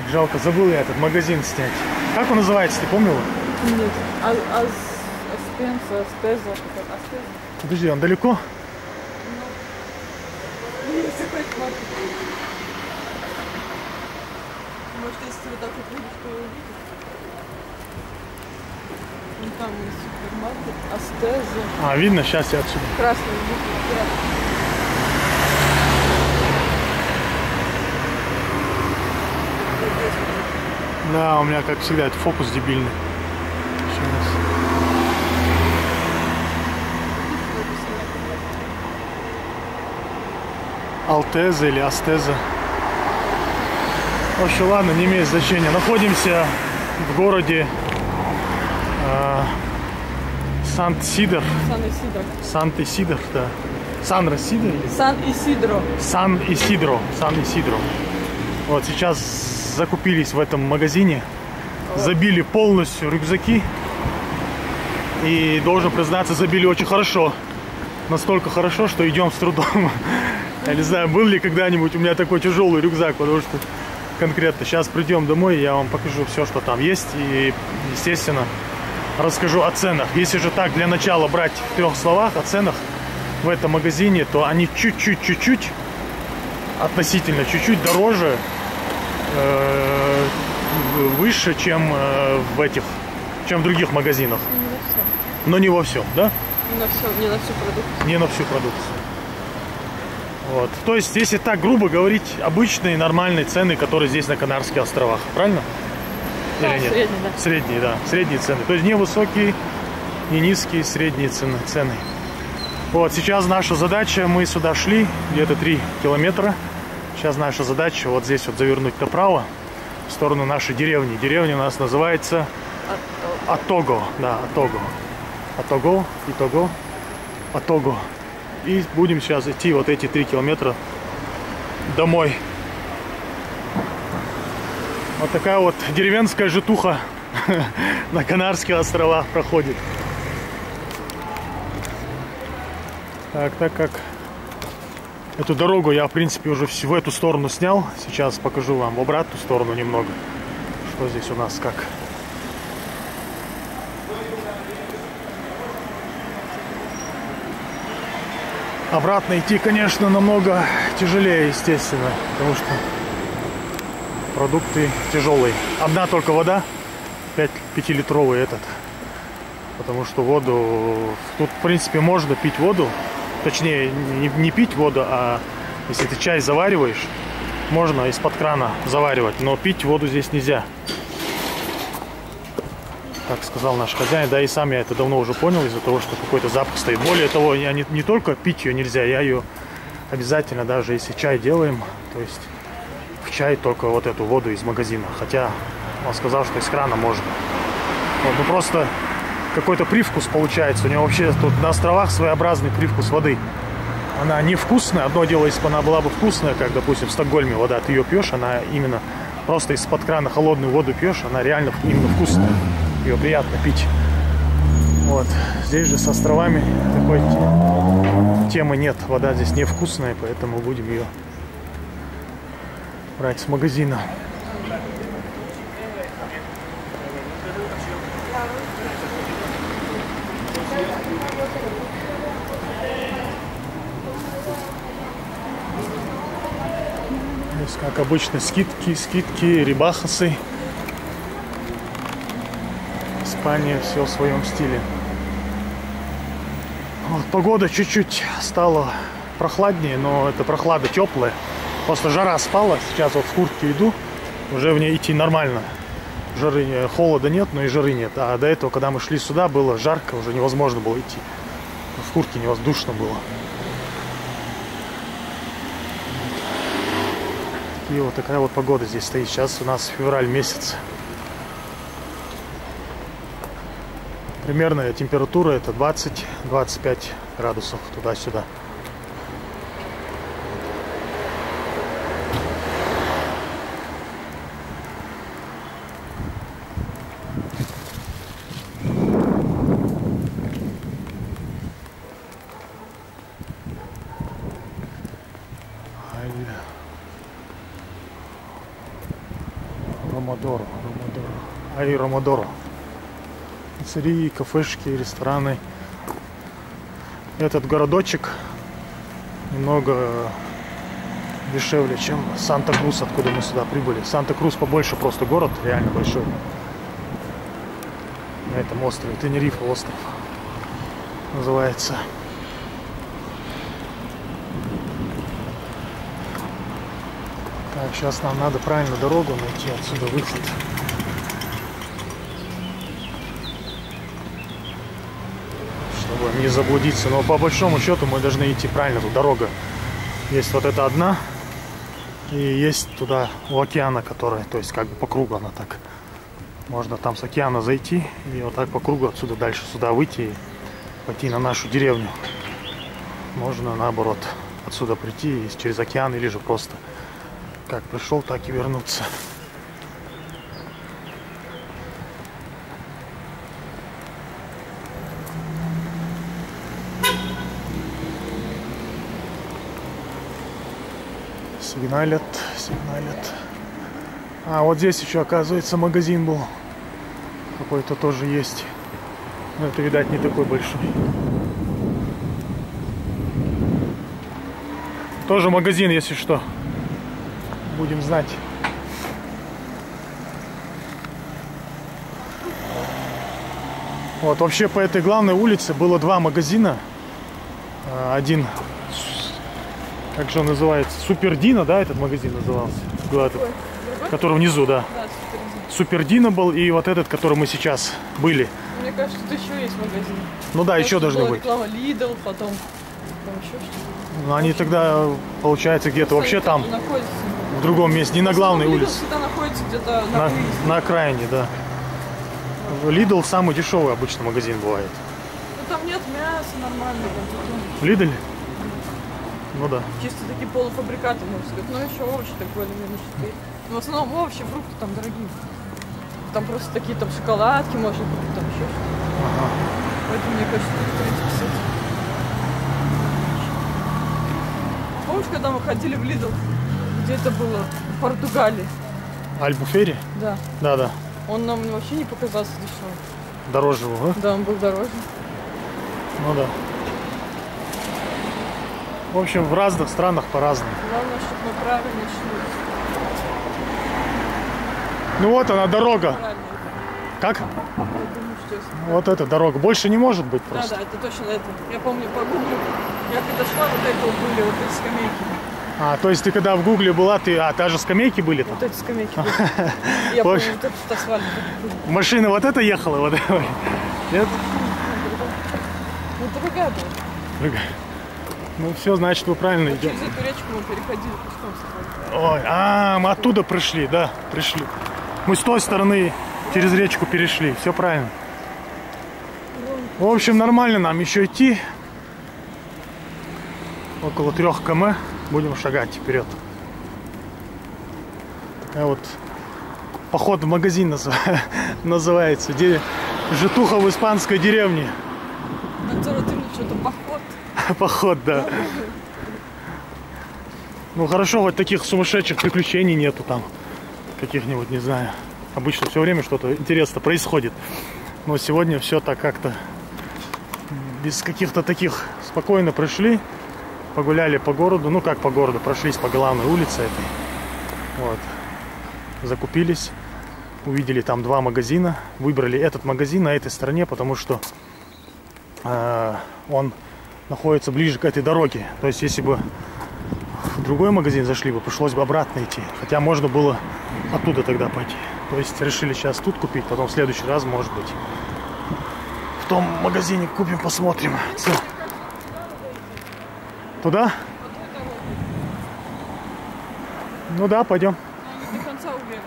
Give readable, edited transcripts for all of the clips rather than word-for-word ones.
Жалко, забыл я этот магазин снять. Как он называется, ты помнила? Нет. Аспенса, Астеза. Подожди, он далеко? Может, если вот так вот видишь, то увидишь. Вон там есть супермаркет, Астеза. А, видно, сейчас я отсюда. Красный буквы. Да, у меня, как всегда, это фокус дебильный. Сейчас. Алтеза или Астеза. В общем, ладно, не имеет значения. Находимся в городе Сант-Сидор. Сан-Исидро. Сант-Исидор, да. Сан-Расидо или? Сан-Исидро. Сан-Исидро. Сан-Исидро. Вот сейчас закупились в этом магазине. Забили полностью рюкзаки. И должен признаться, забили очень хорошо. Настолько хорошо, что идем с трудом. Я не знаю, был ли когда-нибудь у меня такой тяжелый рюкзак, потому что конкретно сейчас придем домой, я вам покажу все, что там есть. И, естественно, расскажу о ценах. Если же так, для начала брать в 3 словах о ценах в этом магазине, то они чуть-чуть, относительно чуть-чуть дороже, выше, чем чем в других магазинах. Но не во всем, да? Не на всю продукцию. Не на всю продукцию. Вот. То есть, если так грубо говорить, обычные нормальные цены, которые здесь на Канарских островах, правильно? Да, или нет? средние, да. Средние, да. Средние цены. То есть не высокие, не низкие, средние цены. Вот, сейчас наша задача, мы сюда шли где-то 3 километра. Сейчас наша задача вот здесь вот завернуть направо, в сторону нашей деревни. Деревня у нас называется Атого. Да, Атого. Атого. И будем сейчас идти вот эти 3 километра домой. Вот такая вот деревенская житуха на Канарских островах проходит. Так как эту дорогу я, в принципе, уже в эту сторону снял. Сейчас покажу вам в обратную сторону немного, что здесь у нас как. Обратно идти, конечно, намного тяжелее, естественно, потому что продукты тяжелые. Одна только вода, 5-литровый этот. Потому что воду... Тут, в принципе, можно пить воду. Точнее, не пить воду, а если ты чай завариваешь, можно из-под крана заваривать. Но пить воду здесь нельзя. Как сказал наш хозяин, да и сам я это давно уже понял, из-за того, что какой-то запах стоит. Более того, я не только пить ее нельзя, я ее обязательно, даже если чай делаем, то есть в чай только вот эту воду из магазина. Хотя он сказал, что из крана можно. Вот, ну просто какой-то привкус получается. У него вообще тут на островах своеобразный привкус воды. Она невкусная. Одно дело, если бы она была бы вкусная, как, допустим, в Стокгольме вода, ты ее пьешь, она именно просто из-под крана холодную воду пьешь, она реально именно вкусная. Ее приятно пить. Вот. Здесь же с островами такой темы нет. Вода здесь невкусная, поэтому будем ее брать с магазина. Здесь, как обычно, скидки, рибахасы. Испания все в своем стиле. Вот, погода чуть-чуть стала прохладнее, но это прохлада теплая. Просто жара спала. Сейчас вот в куртке иду, уже в ней идти нормально. Холода нет, но и жары нет. А до этого, когда мы шли сюда, было жарко, уже невозможно было идти. В куртке невоздушно было. И вот такая вот погода здесь стоит. Сейчас у нас февраль месяц. Примерная температура это 20-25 градусов туда-сюда. Ромодоро. Ай, Ромодоро. Пиццерии, кафешки, рестораны. Этот городочек немного дешевле, чем Санта-Крус, откуда мы сюда прибыли. Санта-Крус побольше просто город, реально большой. На этом острове, Тенерифе остров называется. Так, сейчас нам надо правильно дорогу найти, отсюда выход. Чтобы не заблудиться. Но по большому счету мы должны идти правильно. Тут дорога есть вот эта одна. И есть туда у океана, которая, то есть как бы по кругу она так. Можно там с океана зайти и вот так по кругу отсюда дальше сюда выйти и пойти на нашу деревню. Можно наоборот отсюда прийти и через океан, или же просто как пришел, так и вернуться. Сигналят, сигналят. А, вот здесь еще, оказывается, магазин был. Какой-то тоже есть. Но это, видать, не такой большой. Тоже магазин, если что. Будем знать. Вот, вообще по этой главной улице было два магазина. Один, как же он называется? Супер Дино, да, этот магазин назывался? Этот, который внизу, да. Да, Супер Дино был, и вот этот, который мы сейчас были. Мне кажется, тут еще есть магазин. Ну да, еще должны быть. Реклама Lidl, потом еще что-то. Но они тогда, получается, где-то вообще там, в другом месте, не на главной улице. Всегда находится где-то на окраине, да. Lidl самый дешевый обычно магазин бывает. Ну там нет мяса нормального. Lidl? Ну да. Чисто такие полуфабрикаты, можно сказать. Ну еще овощи так более-менее чистые. Но в основном овощи, фрукты там дорогие. Там просто такие там шоколадки, может быть, там еще что-то. Ага. Поэтому мне кажется, тут 30-50. Помнишь, когда мы ходили в Lidl? Где это было? В Португалии. Альбуфери? Да. Да, да. Он нам вообще не показался дешевым. Дороже был, да? Да, он был дороже. Ну да. В общем, в разных странах по-разному. Главное, чтобы мы правильно шли. Ну вот она, дорога. Правильно. Как? Я думаю, что если... Вот эта дорога. Больше не может быть Да, просто. да, это точно это. Я помню по гуглу, я когда шла, вот это вот были, вот эти скамейки. А, то есть ты когда в Гугле была, ты... А, даже скамейки были там? Вот эти скамейки были. Я помню, вот этот асфальт. Машина вот эта ехала? Вот эта? Нет? Ну, другая была. Другая. Ну все, значит, вы правильно идете. Через эту речку мы переходили пешком с тобой. Ой, мы оттуда пришли, да, пришли. Мы с той стороны через речку перешли, все правильно. В общем, нормально нам еще идти. Около 3 км будем шагать вперед. Такая вот поход в магазин называется. Житуха в испанской деревне. Что-то поход. Поход, да. Ну хорошо, вот таких сумасшедших приключений нету там. Каких-нибудь, не знаю. Обычно все время что-то интересное происходит. Но сегодня все так как-то без каких-то таких. Спокойно пришли, погуляли по городу. Ну как по городу, прошлись по главной улице этой. Вот. Закупились. Увидели там 2 магазина. Выбрали этот магазин на этой стороне, потому что он находится ближе к этой дороге. То есть если бы в другой магазин зашли бы, пришлось бы обратно идти. Хотя можно было оттуда тогда пойти. То есть решили сейчас тут купить, потом в следующий раз, может быть, в том магазине купим, посмотрим. Все. Туда? Ну да, пойдем. До конца уверен.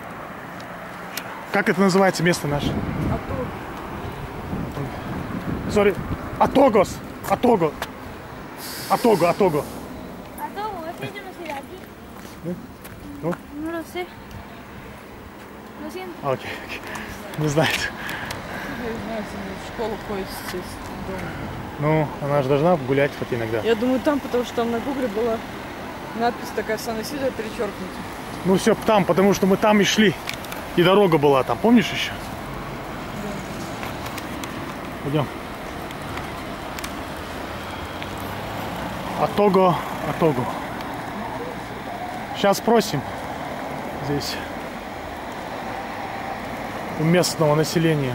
Как это называется место наше? Атого. Sorry. Atogos. Atogo. Atogo, Atogo. Atogo, es que yo no soy de aquí. Ну? No lo sé. Lo siento. Окей, окей. Не знает. Я не знаю, если в школу ходит здесь дома. Ну, она же должна гулять хоть иногда. Я думаю, там, потому что там на гугле была надпись такая Сан-Исидро перечеркнута. Ну все там, потому что мы там и шли. И дорога была там, помнишь еще? Пойдем. Атого, Атого. Сейчас спросим здесь у местного населения.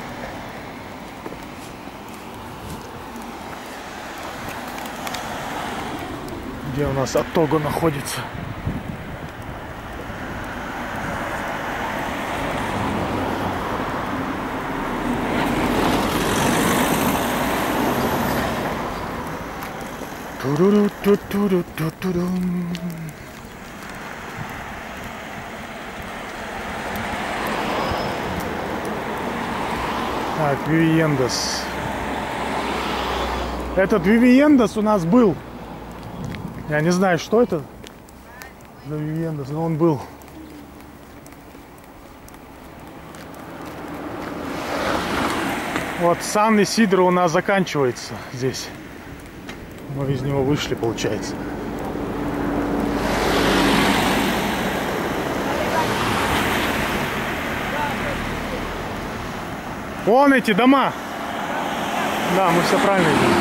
Где у нас Атого находится? Так, Вивиендас. Этот Вивиендас у нас был. Я не знаю, что это за Вивиендас, но он был. Вот Сан-Исидро у нас заканчивается здесь. Мы из него вышли, получается. Вон эти дома. Да, мы все правильно идем.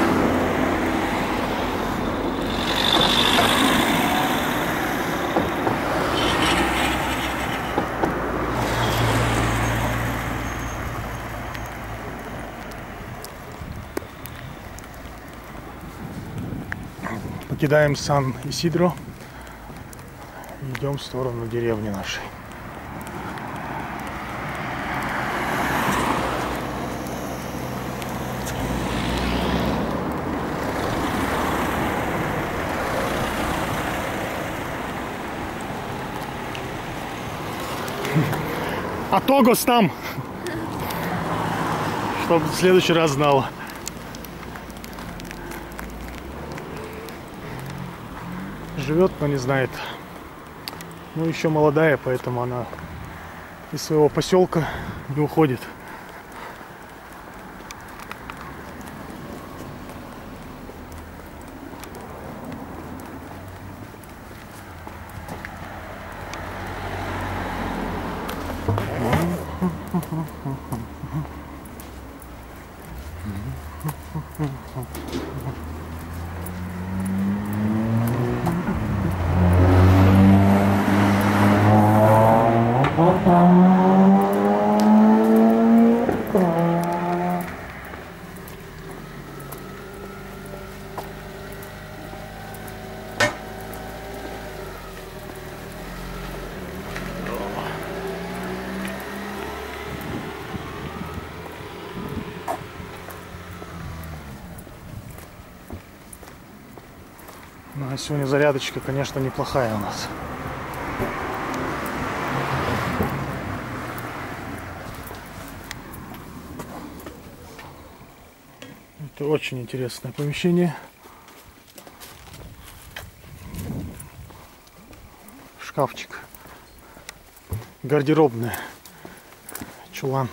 Покидаем Сан-Исидро и идем в сторону деревни нашей. Атогос там! Чтобы в следующий раз знала. Живет, но не знает. Ну, еще молодая, поэтому она из своего поселка не уходит. Ну, а сегодня зарядочка, конечно, неплохая у нас. Это очень интересное помещение. Шкафчик. Гардеробная. Чулан.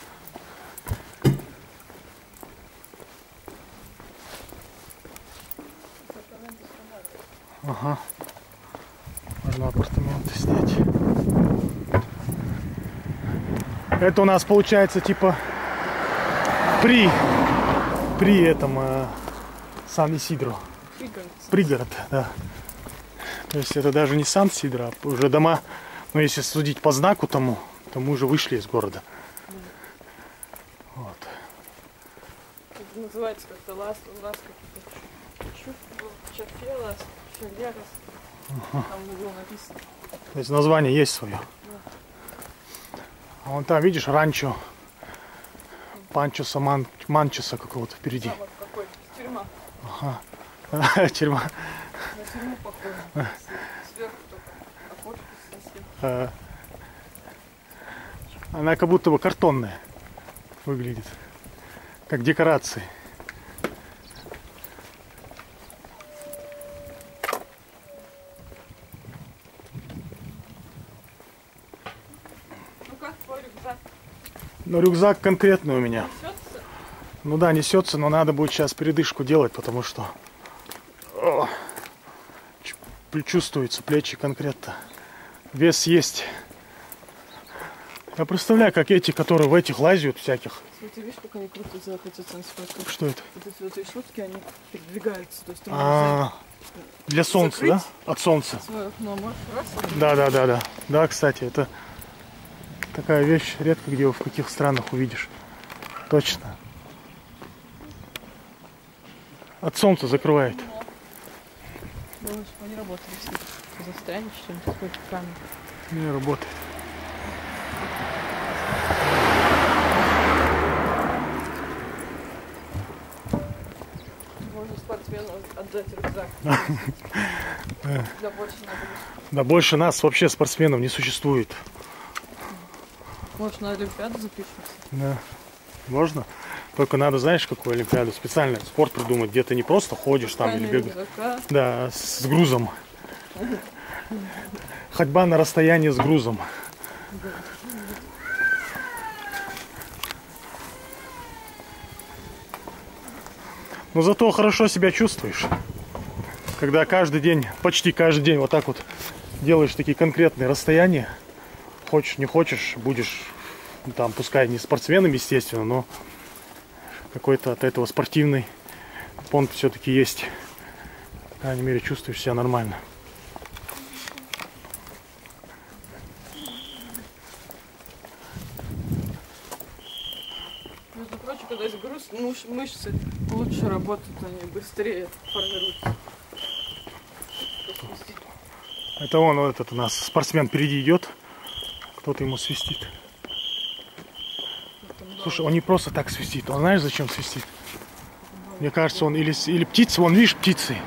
Ага. Можно апартаменты снять. Это у нас получается типа при этом Сан-Исидро. Пригород, да. То есть это даже не Сан-Сидро, а уже дома, но если судить по знаку тому, то мы уже вышли из города. Вот. Это называется как-то лас какие-то чафелас, шелерас. Там в углу написано. То есть название есть свое. Да. А вон там, видишь, ранчо Панчоса Манчоса какого-то впереди. А вот какой? Тюрьма. Ага. Тюрьма. На тюрьму похоже. Сверху только окошко совсем. Она как будто бы картонная выглядит. Как декорации. Ну как твой рюкзак? Но рюкзак конкретный у меня. Несется? Ну да, несется, но надо будет сейчас передышку делать, потому что чувствуется плечи конкретно. Вес есть. Я представляю, как эти, которые в этих лазят всяких. Вот ты видишь, как они круто захотятся на свой. Что это? Вот эти шутки, они передвигаются. То есть ты Для солнца, закрыть да? От солнца. свое окно можешь раз. Да. Да, кстати, это такая вещь, редко где в каких странах увидишь. Точно. От солнца закрывает. Думаю, что они работали все. Застрянешь что-нибудь такое камень. Не работает. Можно спортсмену отдать рюкзак. Да больше надо. Да больше нас вообще спортсменов не существует. Может, на Олимпиаду запишемся? Да. Можно? Только надо, знаешь, какую Олимпиаду? Специально спорт придумать, где ты не просто ходишь там или бегаешь. Рюкзака. Да, с грузом. Ходьба на расстоянии с грузом. Но зато хорошо себя чувствуешь. Когда каждый день, почти каждый день вот так вот делаешь такие конкретные расстояния. Хочешь, не хочешь, будешь там, пускай не спортсменом, естественно, но какой-то от этого спортивный понт все-таки есть. По крайней мере, чувствуешь себя нормально. Между прочим, когда есть груз, мышцы лучше работают, они быстрее формируются. Это он, вот этот у нас спортсмен впереди идет. Кто-то ему свистит. Слушай, он не просто так свистит. Он знаешь, зачем свистит? Мне кажется, он или птицы, вон, видишь, птицы.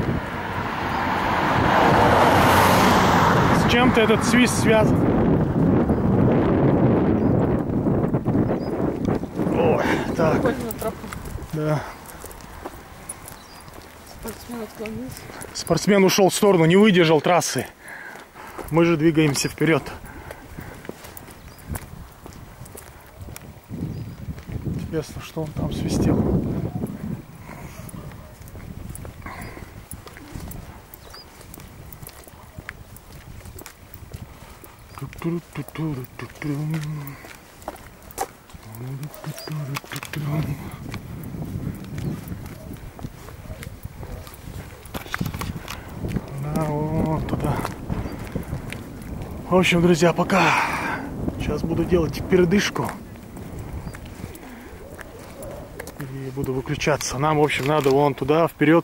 С чем-то этот свист связан. Ой, так. Выходим на тропу. Да. Спортсмен отклонился. Спортсмен ушел в сторону, не выдержал трассы. Мы же двигаемся вперед. Интересно, что он там свистел. Да, вон туда. В общем, друзья, пока. Сейчас буду делать передышку. И буду выключаться. Нам, в общем, надо вон туда, вперед.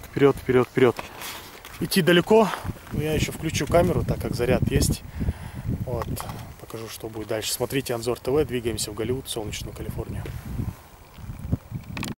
Идти далеко. Но я еще включу камеру, так как заряд есть. Вот. Покажу, что будет дальше. Смотрите Анзор ТВ. Двигаемся в Голливуд, солнечную Калифорнию.